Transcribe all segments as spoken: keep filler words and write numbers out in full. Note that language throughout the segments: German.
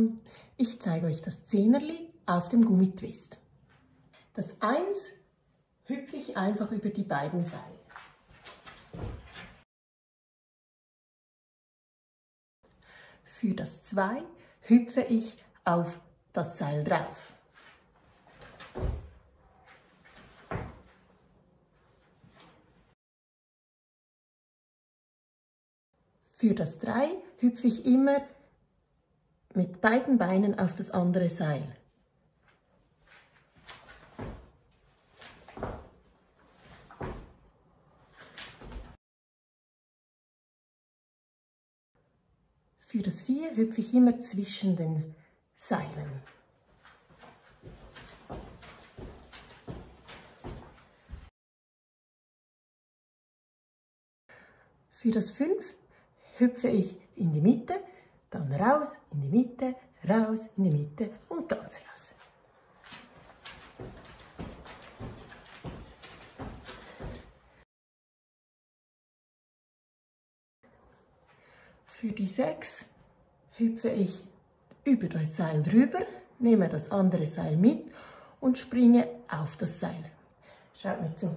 zusammen. Ich zeige euch das Zehnerli auf dem Gummitwist. Das eins hüpfe ich einfach über die beiden Seile. Für das zwei hüpfe ich auf das Seil drauf. Für das drei hüpfe ich immer mit beiden Beinen auf das andere Seil. Für das vier hüpfe ich immer zwischen den Seilen. Für das fünf hüpfe ich in die Mitte, dann raus, in die Mitte, raus, in die Mitte und ganz raus. Für die sechs hüpfe ich über das Seil drüber, nehme das andere Seil mit und springe auf das Seil. Schaut mir zu.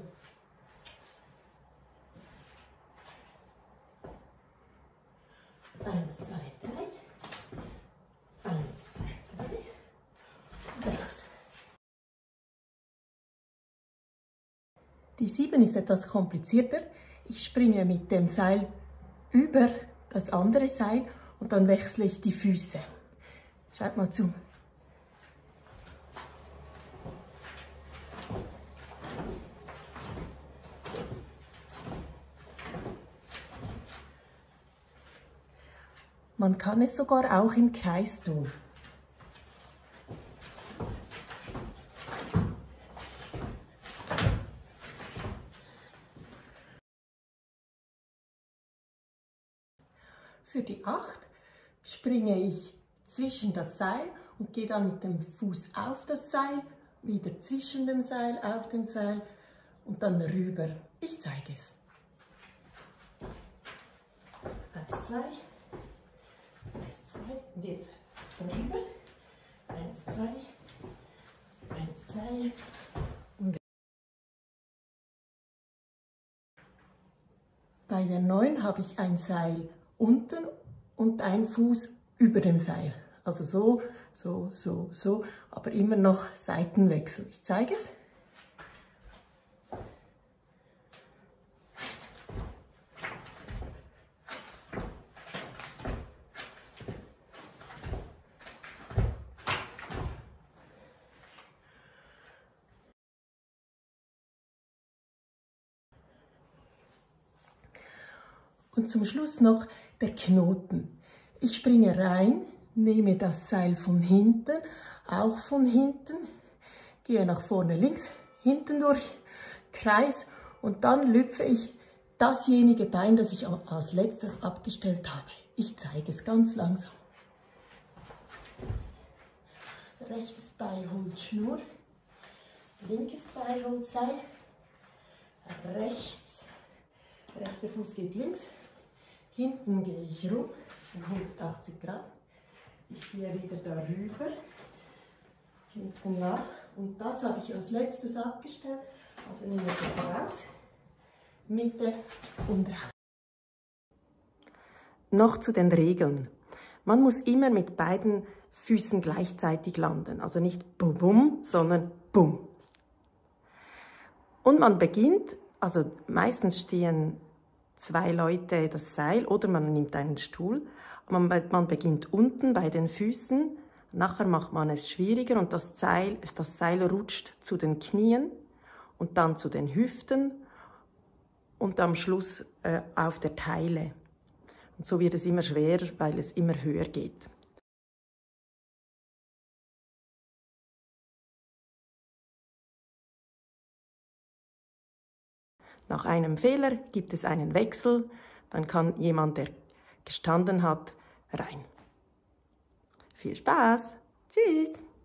Eins, zwei, drei. Eins, zwei, drei. Und raus. Die sieben ist etwas komplizierter. Ich springe mit dem Seil über das andere Seil und dann wechsle ich die Füße. Schaut mal zu. Man kann es sogar auch im Kreis tun. Für die acht springe ich zwischen das Seil und gehe dann mit dem Fuß auf das Seil, wieder zwischen dem Seil, auf dem Seil und dann rüber. Ich zeige es. Eins, zwei. Eins, zwei, und jetzt rüber. Eins, zwei, eins, zwei. Und bei der neun habe ich ein Seil unten und ein Fuß über dem Seil. Also so, so, so, so, aber immer noch Seitenwechsel. Ich zeige es. Und zum Schluss noch der Knoten. Ich springe rein, nehme das Seil von hinten, auch von hinten, gehe nach vorne links, hinten durch, Kreis und dann lüpfe ich dasjenige Bein, das ich als letztes abgestellt habe. Ich zeige es ganz langsam. Rechtes Bein holt Schnur, linkes Bein holt Seil, rechts, rechter Fuß geht links. Hinten gehe ich rum, um hundertachtzig Grad. Ich gehe wieder darüber, hinten nach. Und das habe ich als letztes abgestellt. Also nehme ich das raus, Mitte und raus. Noch zu den Regeln. Man muss immer mit beiden Füßen gleichzeitig landen. Also nicht bum bum, sondern bum. Und man beginnt, also meistens stehen zwei Leute das Seil oder man nimmt einen Stuhl. Man, man beginnt unten bei den Füßen, nachher macht man es schwieriger und das Seil, das Seil rutscht zu den Knien und dann zu den Hüften und am Schluss äh, auf der Taille. Und so wird es immer schwerer, weil es immer höher geht. Nach einem Fehler gibt es einen Wechsel, dann kann jemand, der gestanden hat, rein. Viel Spaß! Tschüss!